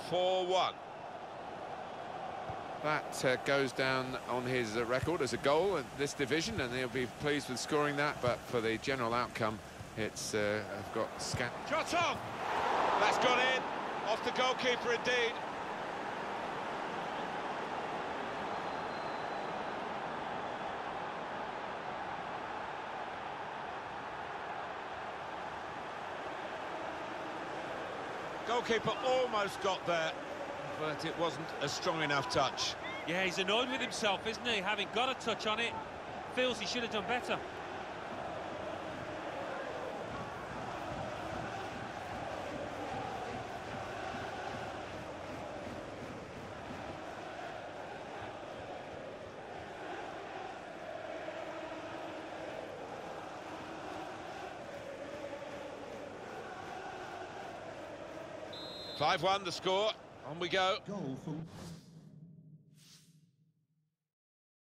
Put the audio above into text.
4-1. That goes down on his record as a goal in this division, and he'll be pleased with scoring that, but for the general outcome, it's got scat. Shot on! That's gone in, off the goalkeeper indeed. Goalkeeper almost got there, but it wasn't a strong enough touch. Yeah, he's annoyed with himself, isn't he? Having got a touch on it, feels he should have done better. Five-one the score. On we go. Goal from